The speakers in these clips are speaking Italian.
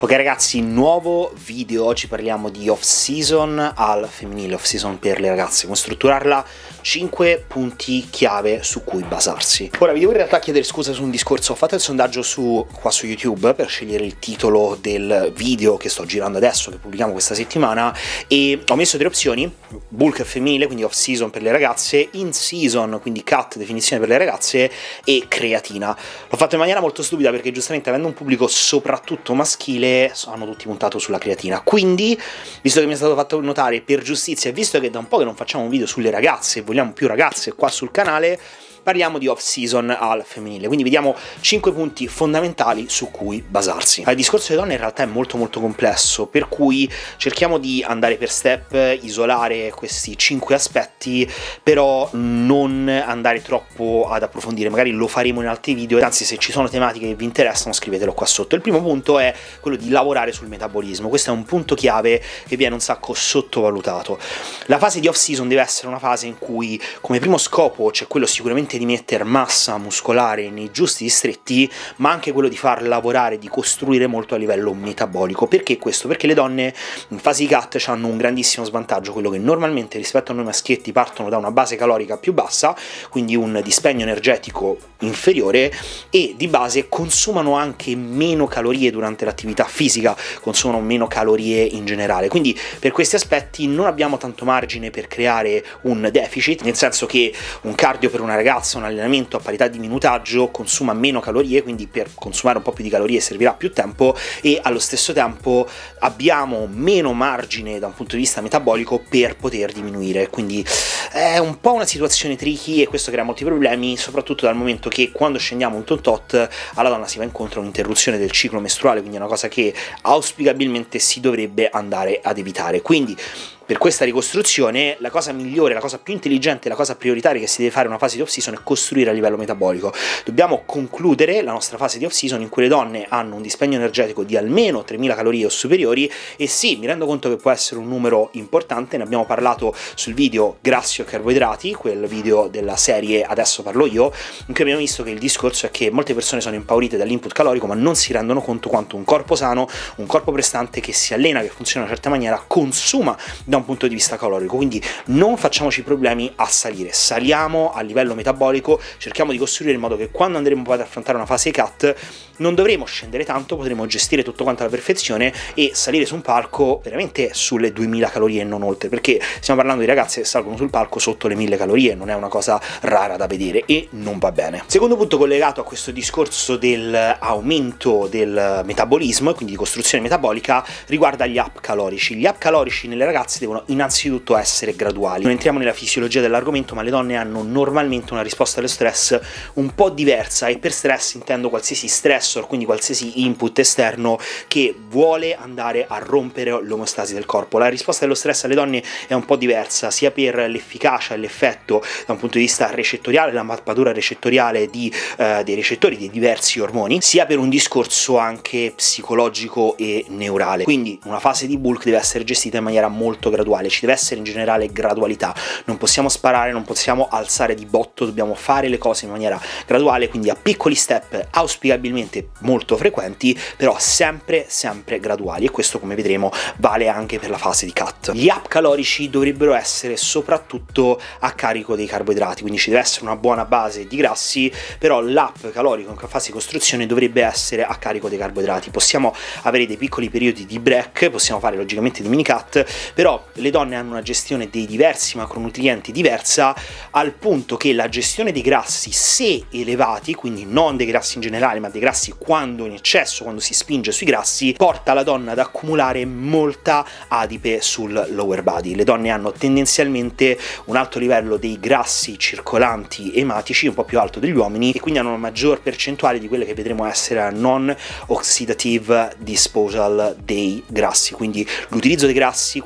Ok ragazzi, nuovo video, oggi parliamo di off-season al femminile, off-season per le ragazze, come strutturarla, 5 punti chiave su cui basarsi. Ora vi devo in realtà chiedere scusa su un discorso, ho fatto il sondaggio qua su YouTube per scegliere il titolo del video che sto girando adesso, che pubblichiamo questa settimana, e ho messo 3 opzioni: bulk femminile, quindi off-season per le ragazze, in-season, quindi cut, definizione per le ragazze, e creatina. L'ho fatto in maniera molto stupida perché giustamente avendo un pubblico soprattutto maschile hanno tutti puntato sulla creatina, quindi visto che mi è stato fatto notare per giustizia e visto che da un po' che non facciamo un video sulle ragazze e vogliamo più ragazze qua sul canale, parliamo di off-season al femminile, quindi vediamo 5 punti fondamentali su cui basarsi. Il discorso delle donne in realtà è molto complesso, per cui cerchiamo di andare per step, isolare questi 5 aspetti, però non andare troppo ad approfondire, magari lo faremo in altri video, anzi se ci sono tematiche che vi interessano scrivetelo qua sotto. Il primo punto è quello di lavorare sul metabolismo, questo è un punto chiave che viene un sacco sottovalutato. La fase di off-season deve essere una fase in cui come primo scopo c'è quello sicuramente di mettere massa muscolare nei giusti distretti, ma anche quello di far lavorare, di costruire molto a livello metabolico. Perché questo? Perché le donne in fase di cut hanno un grandissimo svantaggio, quello che normalmente rispetto a noi maschietti partono da una base calorica più bassa, quindi un dispendio energetico inferiore, e di base consumano anche meno calorie durante l'attività fisica, consumano meno calorie in generale, quindi per questi aspetti non abbiamo tanto margine per creare un deficit, nel senso che un cardio per una ragazza, un allenamento a parità di minutaggio consuma meno calorie, quindi per consumare un po' più di calorie servirà più tempo, e allo stesso tempo abbiamo meno margine da un punto di vista metabolico per poter diminuire, quindi è un po' una situazione tricky e questo crea molti problemi, soprattutto dal momento che quando scendiamo un tot alla donna si va incontro a un'interruzione del ciclo mestruale, quindi è una cosa che auspicabilmente si dovrebbe andare ad evitare. Quindi per questa ricostruzione la cosa migliore, la cosa più intelligente, la cosa prioritaria che si deve fare in una fase di off-season è costruire a livello metabolico. Dobbiamo concludere la nostra fase di off-season in cui le donne hanno un dispendio energetico di almeno 3000 calorie o superiori, e sì, mi rendo conto che può essere un numero importante, ne abbiamo parlato sul video grassi o carboidrati, quel video della serie Adesso parlo io, in cui abbiamo visto che il discorso è che molte persone sono impaurite dall'input calorico ma non si rendono conto quanto un corpo sano, un corpo prestante che si allena, che funziona in una certa maniera, consuma da un punto di vista calorico. Quindi non facciamoci problemi a salire, saliamo a livello metabolico, cerchiamo di costruire in modo che quando andremo poi ad affrontare una fase cut non dovremo scendere tanto, potremo gestire tutto quanto alla perfezione e salire su un palco veramente sulle 2000 calorie e non oltre, perché stiamo parlando di ragazze che salgono sul palco sotto le 1000 calorie, non è una cosa rara da vedere e non va bene. Secondo punto collegato a questo discorso dell'aumento del metabolismo e quindi di costruzione metabolica riguarda gli up calorici. Gli up calorici nelle ragazze devono innanzitutto essere graduali. Non entriamo nella fisiologia dell'argomento, ma le donne hanno normalmente una risposta allo stress un po' diversa, e per stress intendo qualsiasi stressor, quindi qualsiasi input esterno che vuole andare a rompere l'omeostasi del corpo. La risposta allo stress alle donne è un po' diversa, sia per l'efficacia e l'effetto da un punto di vista recettoriale, la mappatura recettoriale dei recettori di diversi ormoni, sia per un discorso anche psicologico e neurale. Quindi una fase di bulk deve essere gestita in maniera molto graduale, ci deve essere in generale gradualità, non possiamo sparare, non possiamo alzare di botto, dobbiamo fare le cose in maniera graduale, quindi a piccoli step auspicabilmente molto frequenti, però sempre graduali, e questo come vedremo vale anche per la fase di cut. Gli up calorici dovrebbero essere soprattutto a carico dei carboidrati, quindi ci deve essere una buona base di grassi, però l'up calorico in fase di costruzione dovrebbe essere a carico dei carboidrati. Possiamo avere dei piccoli periodi di break, possiamo fare logicamente dei mini cut, però le donne hanno una gestione dei diversi macronutrienti diversa, al punto che la gestione dei grassi, se elevati, quindi non dei grassi in generale ma dei grassi quando in eccesso, quando si spinge sui grassi, porta la donna ad accumulare molta adipe sul lower body. Le donne hanno tendenzialmente un alto livello dei grassi circolanti ematici, un po' più alto degli uomini, e quindi hanno una maggior percentuale di quelle che vedremo essere non oxidative disposal dei grassi, quindi l'utilizzo dei grassi quando non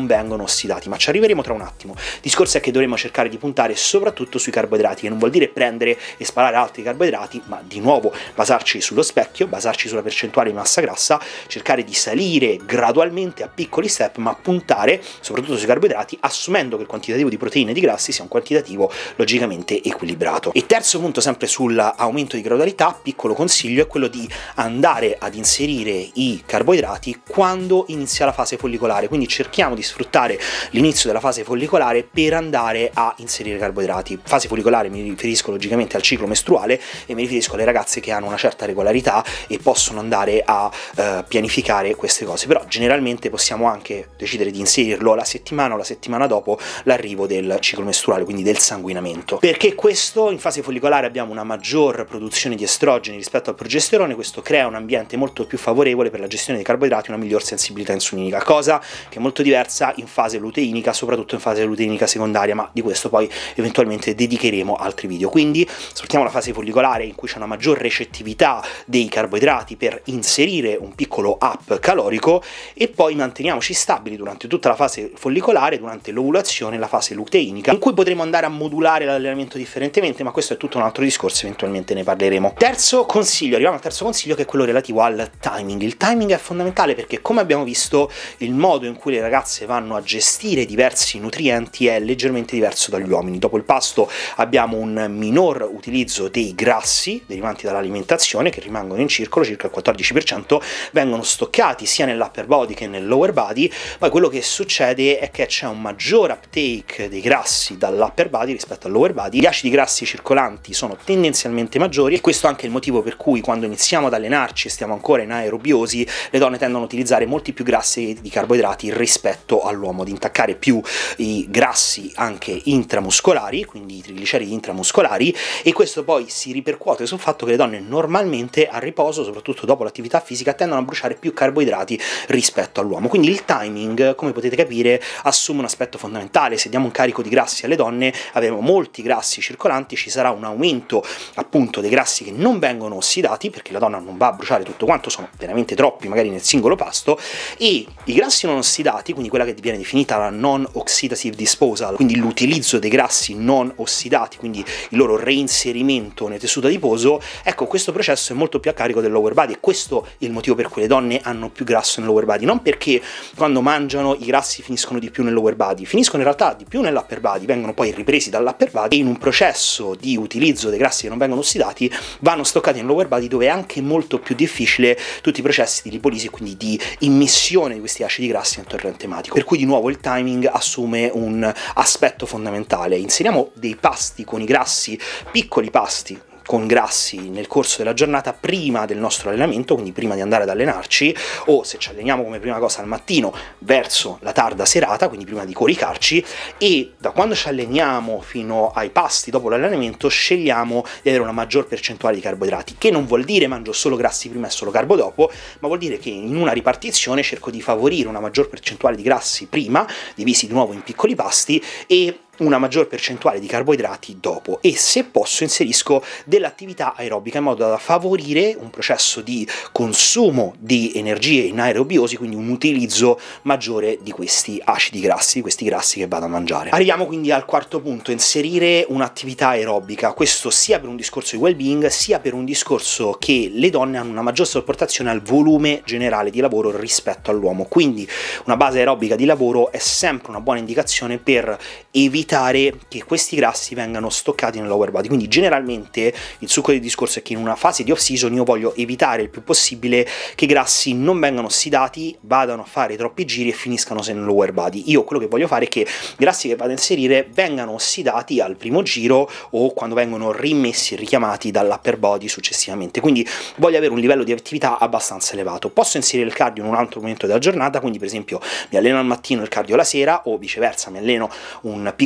non vengono ossidati, ma ci arriveremo tra un attimo. Il discorso è che dovremo cercare di puntare soprattutto sui carboidrati, che non vuol dire prendere e sparare altri carboidrati, ma di nuovo basarci sullo specchio, basarci sulla percentuale di massa grassa, cercare di salire gradualmente a piccoli step, ma puntare soprattutto sui carboidrati, assumendo che il quantitativo di proteine e di grassi sia un quantitativo logicamente equilibrato. E terzo punto, sempre sull'aumento di gradualità, piccolo consiglio è quello di andare ad inserire i carboidrati quando inizia la fase follicolare, quindi cerchiamo di sfruttare l'inizio della fase follicolare per andare a inserire carboidrati. Fase follicolare mi riferisco logicamente al ciclo mestruale e mi riferisco alle ragazze che hanno una certa regolarità e possono andare a pianificare queste cose, però generalmente possiamo anche decidere di inserirlo la settimana o la settimana dopo l'arrivo del ciclo mestruale, quindi del sanguinamento. Perché questo? In fase follicolare abbiamo una maggior produzione di estrogeni rispetto al progesterone, questo crea un ambiente molto più favorevole per la gestione dei carboidrati e una miglior sensibilità insulinica, cosa che è molto diversa in fase luteinica, soprattutto in fase luteinica secondaria, ma di questo poi eventualmente dedicheremo altri video. Quindi sfruttiamo la fase follicolare in cui c'è una maggior recettività dei carboidrati per inserire un piccolo up calorico e poi manteniamoci stabili durante tutta la fase follicolare, durante l'ovulazione, la fase luteinica, in cui potremo andare a modulare l'allenamento differentemente, ma questo è tutto un altro discorso, eventualmente ne parleremo. Terzo consiglio, arriviamo al terzo consiglio, che è quello relativo al timing. Il timing è fondamentale perché, come abbiamo visto, il modo in cui le ragazze vanno a gestire diversi nutrienti è leggermente diverso dagli uomini. Dopo il pasto abbiamo un minor utilizzo dei grassi derivanti dall'alimentazione, che rimangono in circolo, circa il 14%, vengono stoccati sia nell'upper body che nel lower body. Poi quello che succede è che c'è un maggior uptake dei grassi dall'upper body rispetto al lower body, gli acidi grassi circolanti sono tendenzialmente maggiori e questo è anche il motivo per cui quando iniziamo ad allenarci e stiamo ancora in aerobiosi le donne tendono ad utilizzare molti più grassi di carboidrati rispetto all'uomo, ad intaccare più i grassi anche intramuscolari, quindi i trigliceridi intramuscolari, e questo poi si ripercuote sul fatto che le donne normalmente a riposo, soprattutto dopo l'attività fisica, tendono a bruciare più carboidrati rispetto all'uomo. Quindi il timing, come potete capire, assume un aspetto fondamentale. Se diamo un carico di grassi alle donne, avremo molti grassi circolanti, ci sarà un aumento appunto dei grassi che non vengono ossidati, perché la donna non va a bruciare tutto quanto, sono veramente troppi magari nel singolo pasto, e i grassi non ossidati, quindi quella che viene definita la non oxidative disposal, quindi l'utilizzo dei grassi non ossidati, quindi il loro reinserimento nel tessuto adiposo, ecco, questo processo è molto più a carico del lower body e questo è il motivo per cui le donne hanno più grasso nel lower body, non perché quando mangiano i grassi finiscono di più nel lower body, finiscono in realtà di più nell'upper body, vengono poi ripresi dall'upper body e in un processo di utilizzo dei grassi che non vengono ossidati vanno stoccati nel lower body, dove è anche molto più difficile tutti i processi di lipolisi, quindi di immissione di questi acidi grassi nel torrente ematico. Per cui di nuovo il timing assume un aspetto fondamentale. Inseriamo dei pasti con i grassi, piccoli pasti con grassi nel corso della giornata prima del nostro allenamento, quindi prima di andare ad allenarci, o se ci alleniamo come prima cosa al mattino verso la tarda serata, quindi prima di coricarci, e da quando ci alleniamo fino ai pasti dopo l'allenamento scegliamo di avere una maggior percentuale di carboidrati, che non vuol dire mangio solo grassi prima e solo carbo dopo, ma vuol dire che in una ripartizione cerco di favorire una maggior percentuale di grassi prima, divisi di nuovo in piccoli pasti, e una maggior percentuale di carboidrati dopo, e se posso inserisco dell'attività aerobica in modo da favorire un processo di consumo di energie in aerobiosi, quindi un utilizzo maggiore di questi acidi grassi, questi grassi che vado a mangiare. Arriviamo quindi al quarto punto: inserire un'attività aerobica, questo sia per un discorso di well-being sia per un discorso che le donne hanno una maggior sopportazione al volume generale di lavoro rispetto all'uomo, quindi una base aerobica di lavoro è sempre una buona indicazione per evitare che questi grassi vengano stoccati nel lower body. Quindi generalmente il succo del discorso è che in una fase di off season io voglio evitare il più possibile che i grassi non vengano ossidati, vadano a fare troppi giri e finiscano nel lower body. Io quello che voglio fare è che i grassi che vado a inserire vengano ossidati al primo giro o quando vengono rimessi e richiamati dall'upper body successivamente, quindi voglio avere un livello di attività abbastanza elevato. Posso inserire il cardio in un altro momento della giornata, quindi per esempio mi alleno al mattino e il cardio la sera, o viceversa mi alleno un piccolo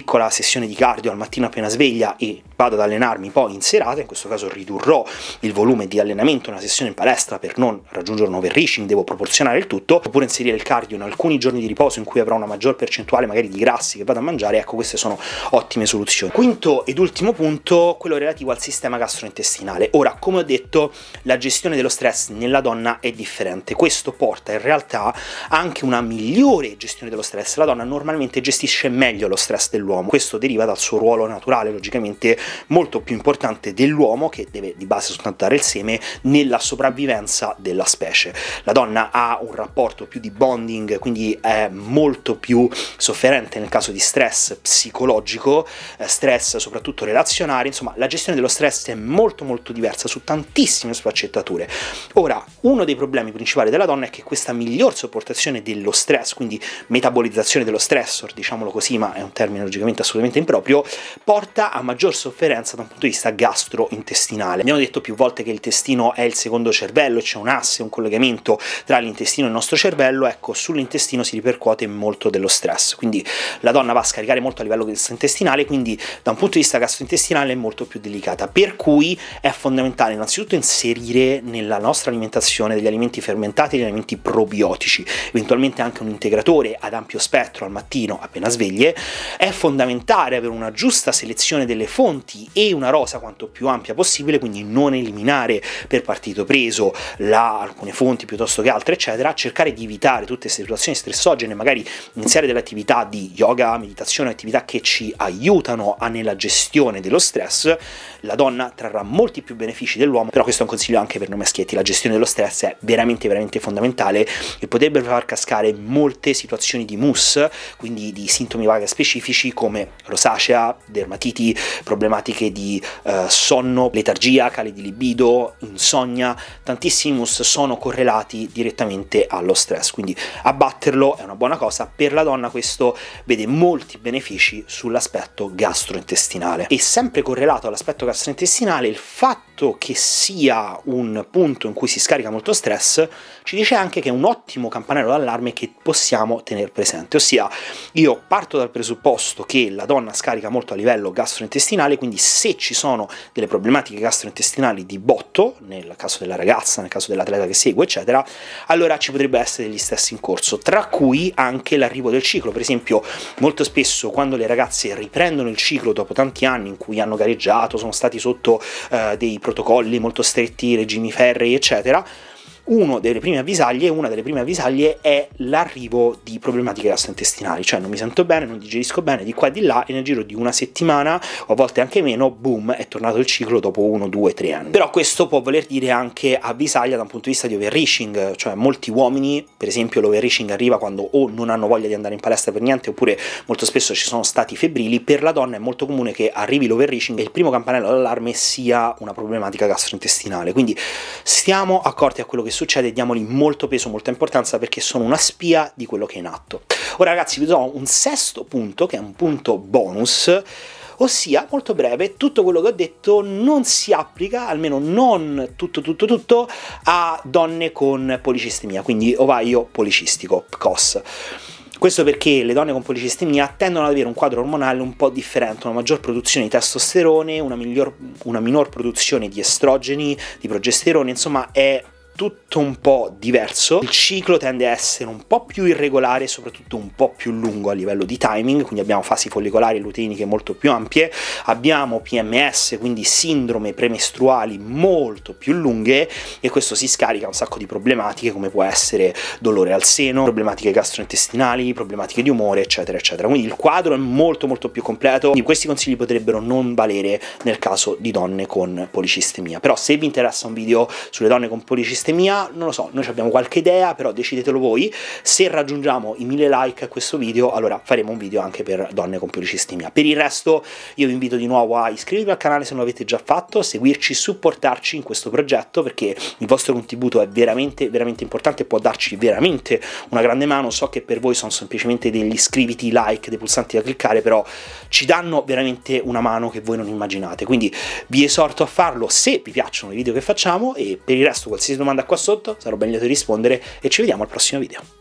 piccola sessione di cardio al mattino appena sveglia e vado ad allenarmi poi in serata, in questo caso ridurrò il volume di allenamento, una sessione in palestra per non raggiungere un overreaching, devo proporzionare il tutto, oppure inserire il cardio in alcuni giorni di riposo in cui avrò una maggior percentuale magari di grassi che vado a mangiare. Ecco, queste sono ottime soluzioni. Quinto ed ultimo punto, quello relativo al sistema gastrointestinale. Ora, come ho detto, la gestione dello stress nella donna è differente, questo porta in realtà anche una migliore gestione dello stress. La donna normalmente gestisce meglio lo stress dell'uomo, questo deriva dal suo ruolo naturale, logicamente molto più importante dell'uomo, che deve di base soltanto dare il seme nella sopravvivenza della specie. La donna ha un rapporto più di bonding, quindi è molto più sofferente nel caso di stress psicologico, stress soprattutto relazionale. Insomma, la gestione dello stress è molto diversa su tantissime sfaccettature. Ora, uno dei problemi principali della donna è che questa miglior sopportazione dello stress, quindi metabolizzazione dello stressor, diciamolo così, ma è un termine logicamente assolutamente improprio, porta a maggior sofferenza da un punto di vista gastrointestinale. Abbiamo detto più volte che il intestino è il secondo cervello e c'è un asse, un collegamento tra l'intestino e il nostro cervello. Ecco, sull'intestino si ripercuote molto dello stress, quindi la donna va a scaricare molto a livello gastrointestinale, quindi da un punto di vista gastrointestinale è molto più delicata, per cui è fondamentale innanzitutto inserire nella nostra alimentazione degli alimenti fermentati, degli alimenti probiotici, eventualmente anche un integratore ad ampio spettro al mattino appena sveglie. È fondamentale avere una giusta selezione delle fonti e una rosa quanto più ampia possibile, quindi non eliminare per partito preso alcune fonti piuttosto che altre, eccetera. Cercare di evitare tutte queste situazioni stressogene, magari iniziare delle attività di yoga, meditazione, attività che ci aiutano nella gestione dello stress. La donna trarrà molti più benefici dell'uomo, però questo è un consiglio anche per noi maschietti. La gestione dello stress è veramente fondamentale e potrebbe far cascare molte situazioni di MUS, quindi di sintomi vaga specifici come rosacea, dermatiti, problematiche di sonno, letargia, cali di libido, insonnia. Tantissimi MUS sono correlati direttamente allo stress, quindi abbatterlo è una buona cosa. Per la donna questo vede molti benefici sull'aspetto gastrointestinale, e sempre correlato all'aspetto gastrointestinale il fatto che sia un punto in cui si scarica molto stress ci dice anche che è un ottimo campanello d'allarme che possiamo tenere presente, ossia io parto dal presupposto che la donna scarica molto a livello gastrointestinale, quindi se ci sono delle problematiche gastrointestinali di botto, nel caso della ragazza, nel caso dell'atleta che segue, eccetera, allora ci potrebbe essere degli stress in corso, tra cui anche l'arrivo del ciclo. Per esempio, molto spesso quando le ragazze riprendono il ciclo dopo tanti anni in cui hanno gareggiato, sono stati sotto dei protocolli molto stretti, regimi ferrei, eccetera, una delle prime avvisaglie è l'arrivo di problematiche gastrointestinali, cioè non mi sento bene, non digerisco bene di qua e di là, e nel giro di una settimana o a volte anche meno, boom, è tornato il ciclo dopo 1, 2, 3 anni. Però questo può voler dire anche avvisaglia da un punto di vista di overreaching, cioè molti uomini, per esempio, l'overreaching arriva quando o non hanno voglia di andare in palestra per niente, oppure molto spesso ci sono stati febbrili. Per la donna è molto comune che arrivi l'overreaching e il primo campanello d'allarme sia una problematica gastrointestinale, quindi stiamo accorti a quello che succede, diamogli molto peso, molta importanza, perché sono una spia di quello che è in atto. Ora ragazzi, vi do un sesto punto, che è un punto bonus, ossia, molto breve, tutto quello che ho detto non si applica, almeno non tutto, a donne con policistemia, quindi ovaio policistico, PCOS. Questo perché le donne con policistemia tendono ad avere un quadro ormonale un po' differente, una maggior produzione di testosterone, una minor produzione di estrogeni, di progesterone, insomma è tutto un po' diverso. Il ciclo tende a essere un po' più irregolare e soprattutto un po' più lungo a livello di timing, quindi abbiamo fasi follicolari e luteiniche molto più ampie, abbiamo PMS, quindi sindrome premestruali molto più lunghe, e questo si scarica un sacco di problematiche come può essere dolore al seno, problematiche gastrointestinali, problematiche di umore, eccetera eccetera. Quindi il quadro è molto più completo, quindi questi consigli potrebbero non valere nel caso di donne con policistemia. Però se vi interessa un video sulle donne con policistemia, non lo so, noi abbiamo qualche idea, però decidetelo voi. Se raggiungiamo i 1000 like a questo video, allora faremo un video anche per donne con policistemia. Per il resto io vi invito di nuovo a iscrivervi al canale se non l'avete già fatto, seguirci, supportarci in questo progetto, perché il vostro contributo è veramente importante e può darci veramente una grande mano. So che per voi sono semplicemente degli iscriviti, like, dei pulsanti da cliccare, però ci danno veramente una mano che voi non immaginate, quindi vi esorto a farlo se vi piacciono i video che facciamo, e per il resto qualsiasi domanda qua sotto sarò ben lieto di rispondere, e ci vediamo al prossimo video.